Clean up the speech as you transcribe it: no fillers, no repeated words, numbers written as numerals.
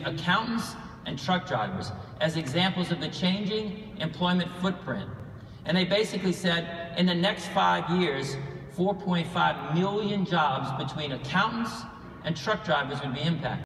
accountants and truck drivers as examples of the changing employment footprint. And they basically said in the next 5 years, 4.5 million jobs between accountants and truck drivers would be impacted.